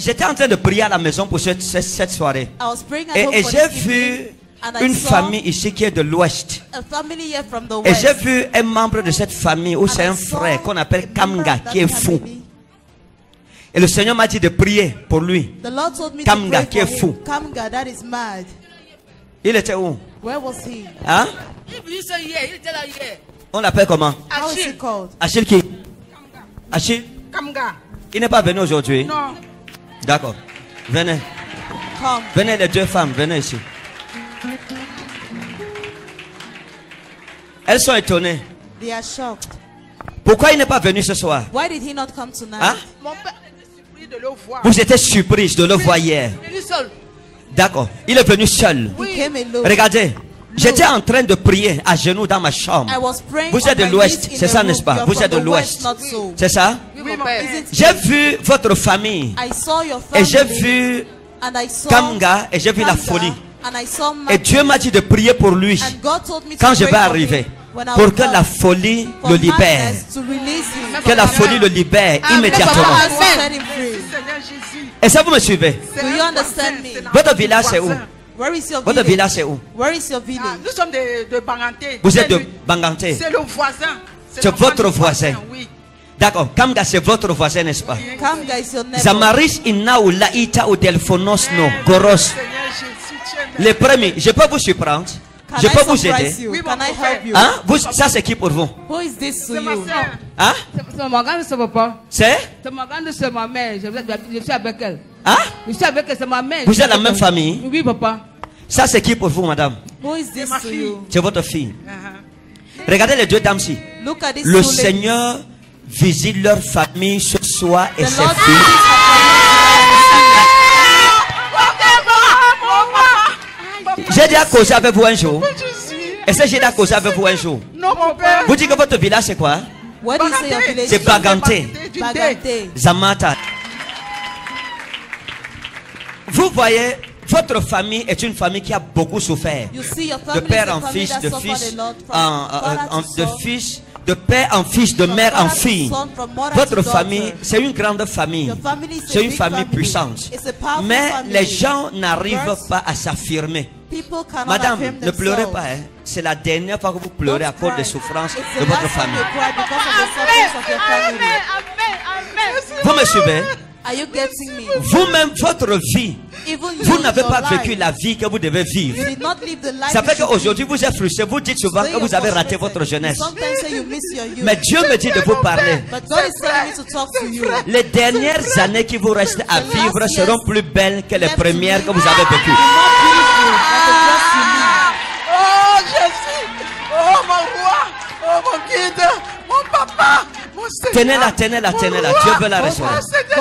j'étais en train de prier à la maison pour cette soirée. Et j'ai vu une famille ici qui est de l'Ouest. Et j'ai vu un membre de cette famille, ou c'est un frère qu'on appelle Kamga, qui est fou. Et le Seigneur m'a dit de prier pour lui. Kamga, qui est fou. Il était où? Hein? On l'appelle comment? Achille qui? Achille? Il n'est pas venu aujourd'hui? Non. D'accord. Venez. Venez les deux femmes, venez ici. Elles sont étonnées. Pourquoi il n'est pas venu ce soir? Hein? Vous étiez surprise de le voir hier. D'accord. Il est venu seul. Regardez. J'étais en train de prier à genoux dans ma chambre. Vous êtes de l'Ouest, c'est ça, n'est-ce pas? Vous êtes de l'Ouest. C'est ça? J'ai vu votre famille. Et j'ai vu Kamga et j'ai vu la folie. Et Dieu m'a dit de prier pour lui quand je vais arriver. Pour que la folie le libère. Que la folie le libère immédiatement. Et ça, vous me suivez? Votre village c'est où? Votre village c'est où? Nous sommes de Banganté. Vous êtes de Banganté? C'est le voisin. C'est votre voisin. Oui. D'accord. Kamga c'est votre voisin, n'est-ce pas? Zamaris inna ou laïta ou delphonos no goros. Les premiers, je peux vous surprendre? Je peux vous aider? Hein? Ça c'est qui pour vous? Hein? C'est ma papa. C'est? C'est ma grande soeur, ma mère. Je suis avec elle. Hein? Je suis avec elle, c'est ma mère. Vous êtes la même famille? Oui, papa. Ça c'est qui pour vous, madame? C'est votre fille. Regardez les deux dames-ci. Le Seigneur visite leur famille ce soir et ses filles. J'ai déjà causé avec vous un jour. Est-ce que j'ai déjà causé avec vous un jour? Non, mon père. Vous dites que votre village c'est quoi? C'est Baganté. Zamata. Vous voyez, votre famille est une famille qui a beaucoup souffert. De père en fils, de fils de fils, de père en fils, de mère en fille. Votre famille, c'est une grande famille. C'est une famille puissante. Mais les gens n'arrivent pas à s'affirmer. Madame, ne pleurez pas. Hein. C'est la dernière fois que vous pleurez à cause des souffrances de votre famille. Vous me suivez? Vous-même, votre vie, vous n'avez pas vécu la vie que vous devez vivre. Ça fait qu'aujourd'hui vous êtes frustré. Vous dites souvent que vous avez raté votre jeunesse. Mais Dieu me dit de vous parler. Les dernières années qui vous restent à vivre seront plus belles que les premières que vous avez vécues. Oh Jésus, oh mon roi, oh mon guide, mon papa, mon Seigneur. Tenez-la, tenez-la, tenez-la. Dieu veut la recevoir.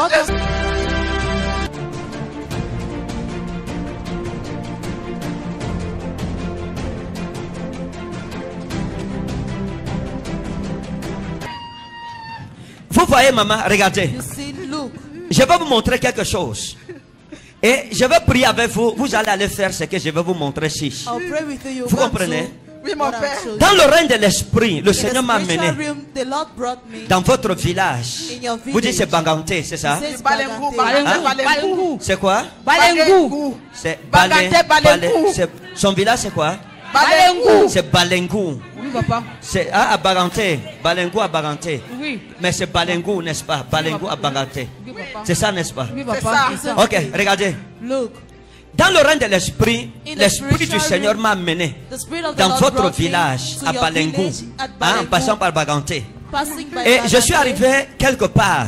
Vous voyez, maman, regardez. Je vais vous montrer quelque chose. Et je vais prier avec vous. Vous allez aller faire ce que je vais vous montrer ici. Vous comprenez? Oui, mon père. Dans le règne de l'esprit, le Seigneur m'a amené dans votre village. Vous dites c'est Banganté, c'est ça? C'est Balengou. C'est quoi? Balengou. C'est Balengou. Son village c'est quoi? Balengou. C'est Balengou. Oui, papa. C'est à Baganté. Balengou à Baganté. Oui. Mais c'est Balengou, n'est-ce pas? Balengou à Baganté. C'est ça, n'est-ce pas? Oui, papa. Ok, regardez. Dans le règne de l'esprit, l'esprit du Seigneur m'a amené dans votre village à Balengou, en passant par Baganté. Et je suis arrivé quelque part.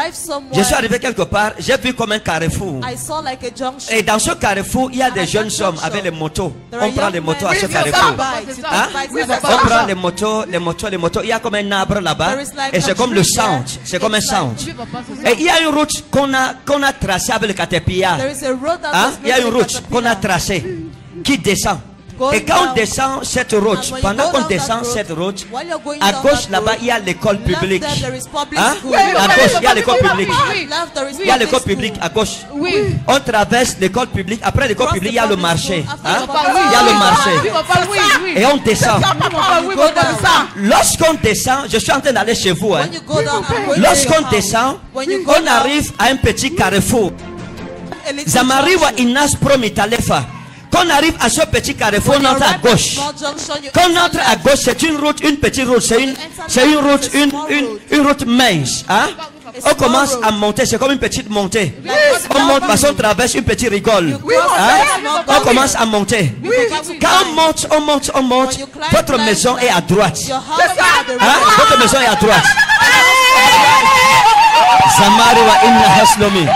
J'ai vu comme un carrefour. Et dans ce carrefour, il y a des jeunes hommes avec les motos. On prend les motos à ce carrefour. Hein? On prend les motos. Il y a comme un arbre là-bas. Et c'est comme le centre. C'est comme un centre. Et il y a une route qu'on a tracée avec le caterpillar. Hein? Il y a une route qu'on a tracée qui descend. Et quand on descend cette route, pendant qu'on descend cette route, à gauche là-bas, il y a l'école publique. Hein? À gauche, il y a l'école publique. Il y a l'école publique à gauche. On traverse l'école publique. Après l'école publique, il y a le marché. Hein? Il y a le marché. Et on descend. Lorsqu'on descend, je suis en train d'aller chez vous. Hein? Lorsqu'on descend, on arrive à un petit carrefour. Zamariwa inas promitalefa. Quand on arrive à ce petit carrefour, on entre à gauche. Quand on entre à gauche, c'est une route, une petite route. C'est une route, une route mince. Hein? On commence à monter, c'est comme une petite montée. On monte parce qu'on traverse une petite rigole. Hein? On commence à monter. Quand on monte, votre maison est à droite. Hein? Votre maison est à droite. Zamariwa inna haslomi.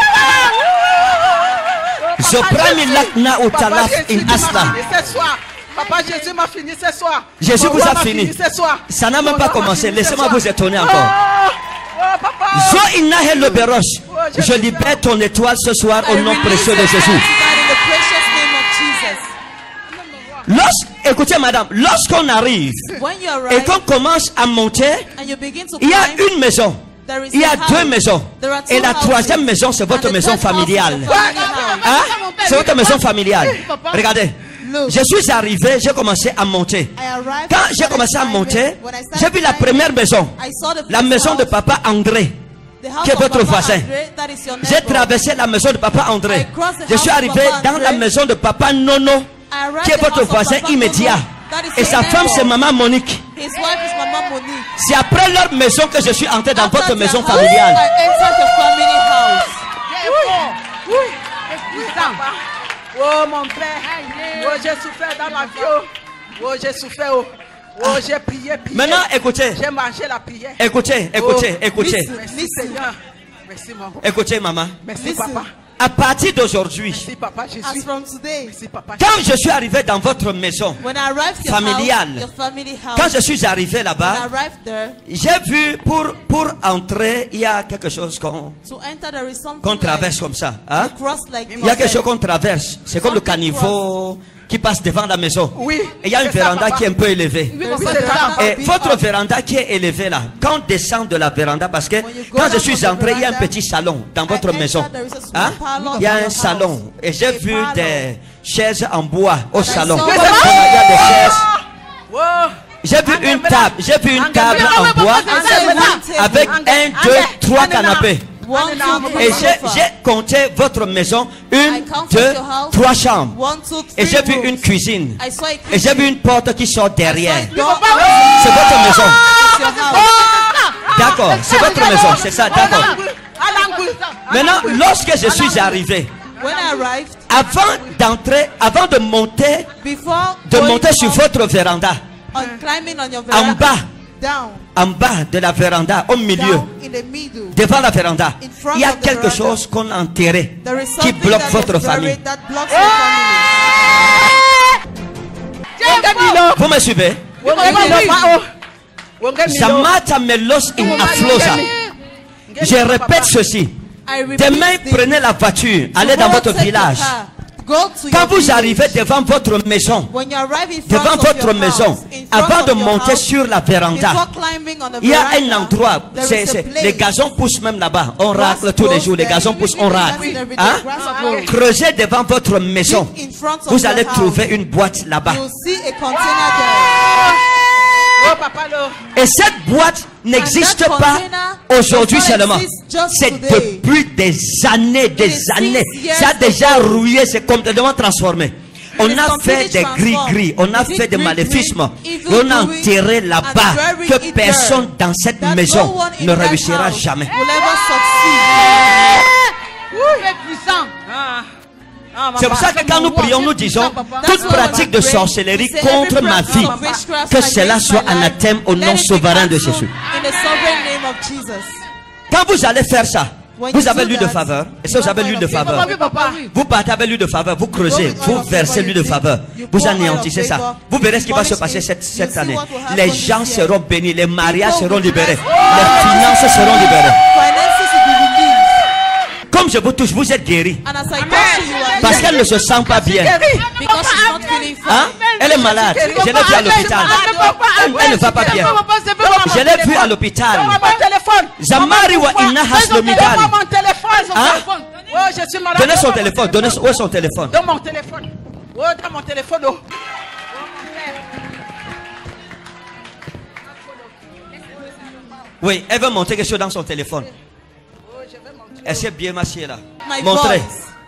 Zoprami lakna utalaf in asla. Papa Jésus m'a fini ce soir. Jésus vous a fini. Ça n'a même pas commencé. Laissez-moi vous étonner encore. Zo inna le beroche. Je libère ton étoile ce soir au nom précieux de Jésus. Écoutez madame, lorsqu'on arrive et qu'on commence à monter, il y a une maison. Il y a deux maisons. Et la troisième maison, c'est votre maison familiale. Hein? C'est votre maison familiale. Regardez. Je suis arrivé, j'ai commencé à monter. Quand j'ai commencé à monter, j'ai vu la première maison. La maison de papa André, qui est votre voisin. J'ai traversé la maison de papa André. Je suis arrivé dans la maison de papa Nono, qui est votre voisin immédiat. Et sa femme c'est maman Monique. C'est après leur maison que je suis entré dans votre maison familiale. Oh mon père, oh j'ai souffert dans la vie, oh j'ai souffert, oh j'ai prié. Maintenant écoutez. J'ai mangé la prière. Écoutez. Merci Seigneur. Merci maman. Écoutez maman. Merci papa. À partir d'aujourd'hui, quand je suis arrivé dans votre maison familiale, quand je suis arrivé là-bas, j'ai vu pour entrer, il y a quelque chose qu'on traverse comme ça. Hein? Il y a quelque chose qu'on traverse. C'est comme le caniveau qui passe devant la maison. Oui, et il y a une véranda qui est un peu élevée. Et votre véranda qui est élevée là, quand on descend de la véranda, parce que quand je suis entré, il y a un petit salon dans votre maison. Hein? Il y a un salon. Et j'ai vu des chaises en bois au salon. Il y a des chaises. J'ai vu une table en bois avec 1, 2, 3 canapés. Et j'ai compté votre maison, 1, 2, 3 chambres. Et j'ai vu une cuisine. Et j'ai vu une porte qui sort derrière. C'est votre maison. D'accord, c'est votre maison, c'est ça, d'accord. Maintenant, lorsque je suis arrivé, avant de monter sur votre véranda, en bas de la véranda, au milieu, devant la véranda, il y a quelque chose qu'on a enterré qui bloque votre famille. Vous me suivez? Zamata melos in aflosa. Je répète ceci. Demain, prenez la voiture, allez dans votre village. Quand vous arrivez devant votre maison, avant de monter sur la véranda, il y a un endroit, les gazons poussent même là-bas. On racle tous les jours, les gazons poussent, on racle. Hein? Creusez devant votre maison, vous allez trouver une boîte là-bas. Et cette boîte n'existe pas aujourd'hui seulement. C'est depuis des années. Ça a déjà rouillé, c'est complètement transformé. On a fait des gris-gris, on a fait des maléfismes. Et on a enterré là-bas que personne dans cette maison ne réussira jamais. C'est pour ça que quand nous prions, nous disons toute pratique de sorcellerie contre ma vie, que cela soit anathème au nom souverain de Jésus. Quand vous allez faire ça, vous avez l'huile de faveur. Et si vous avez l'huile de faveur, vous partez avec l'huile de faveur, vous creusez, vous versez l'huile de faveur, vous anéantissez ça. Vous verrez ce qui va se passer cette année. Les gens seront bénis, les mariages seront libérés, les finances seront libérées. Comme je vous touche, vous êtes guéri. Parce qu'elle ne se sent pas bien. Hein? Elle est malade. Je l'ai vue à l'hôpital. Elle ne va pas bien. Je l'ai vue à l'hôpital. Zamariwa inna haslomidal. Donnez son téléphone. Où est son téléphone? Donne mon téléphone. Oh, dans mon téléphone. Oui, elle veut montrer quelque chose dans son téléphone. Elle s'est bien massée là. Montrez.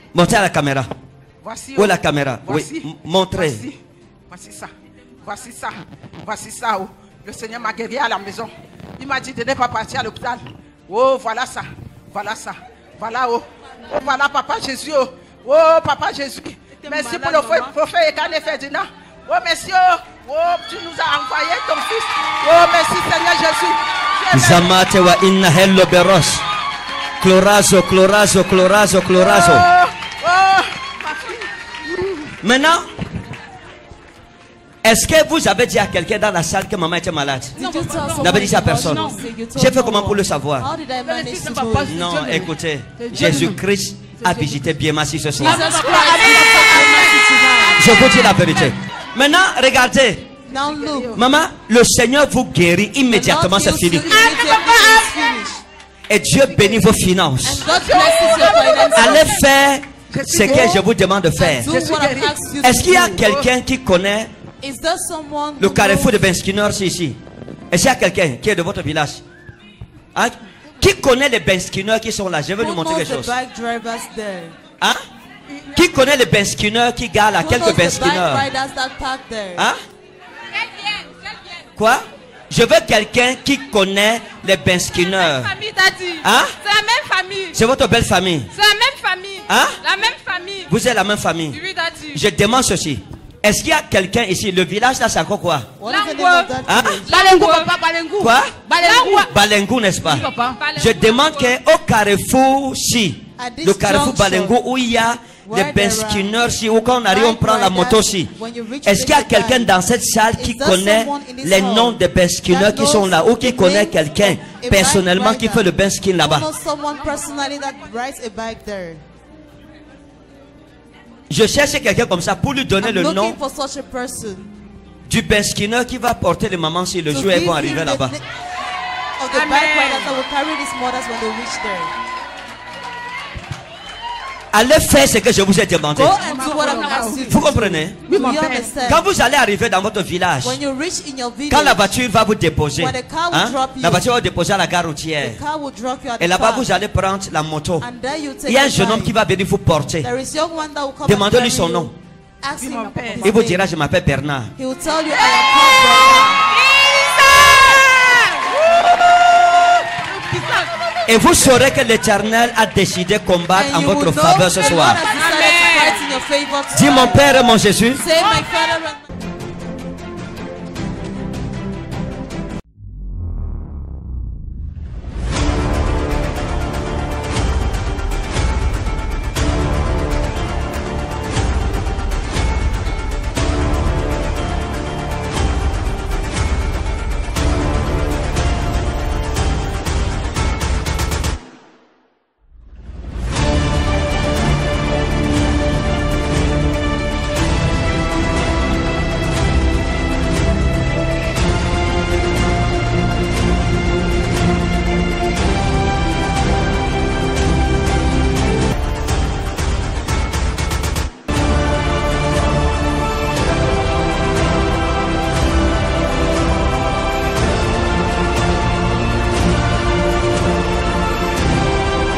Montez à la caméra. Voici. Où est la caméra? Voici. Oui, montrez. Voici ça. Voici ça. Voici ça. Oh. Le Seigneur m'a guéri à la maison. Il m'a dit de ne pas partir à l'hôpital. Oh, voilà ça. Voilà ça. Voilà, oh. Oh, voilà, Papa Jésus. Oh, oh Papa Jésus. Merci pour le prophète Ekane Ferdinand. Oh, merci. Oh, tu nous as envoyé ton fils. Oh, merci, Seigneur Jésus. Zamate wa inna hello beros. Clorazo, clorazo, clorazo, clorazo. Maintenant, est-ce que vous avez dit à quelqu'un dans la salle que maman était malade? Vous n'avez dit ça à personne. J'ai fait comment pour le savoir? Non, écoutez, Jésus-Christ a visité Biémassi ce soir. Je vous dis la vérité. Maintenant, regardez. Maman, le Seigneur vous guérit immédiatement, c'est fini. Et Dieu bénit vos finances. Allez faire ce que je vous demande de faire. Est-ce qu'il y a quelqu'un qui connaît le carrefour de Ben Skinner ici? Est-ce qu'il y a quelqu'un qui est de votre village? Hein? Qui connaît les Ben Skinner qui sont là? Je vais lui montrer quelque chose. Hein? Qui connaît les Ben Skinner qui garent là? Quelques Ben Skinner. Hein? Quoi? Je veux quelqu'un qui connaît les Ben Skinner. Hein? C'est la même famille. C'est votre belle famille. C'est la même famille. Hein? La même famille. Vous êtes la même famille. Oui, Daddy. Je demande ceci. Est-ce qu'il y a quelqu'un ici? Le village là, c'est encore quoi? Hein? Balengu, papa, Balengu. Quoi? Balengu. Balengu, n'est-ce pas? Oui, papa. Je demande qu'au carrefour, si, le carrefour Balengu, où il y a des Ben Skinner, si, où quand on arrive, on prend la moto, si. Est-ce qu'il y a quelqu'un dans cette salle qui connaît les noms des Ben Skinner qui sont là, ou qui connaît quelqu'un personnellement qui fait le Ben Skin là-bas? Je cherche quelqu'un comme ça pour lui donner le nom du Ben Skinner qui va porter les mamans si le jour elles vont arriver là-bas. Allez faire ce que je vous ai demandé. Vous comprenez? Quand vous allez arriver dans votre village, quand la voiture va vous déposer, hein, la voiture va vous déposer à la gare routière, et là-bas vous allez prendre la moto. Il y a un jeune homme qui va venir vous porter. Demandez-lui son nom. Il vous dira: je m'appelle Bernard. Et vous saurez que l'Éternel a décidé de combattre en votre faveur ce soir. Dis: mon Père et mon Jésus,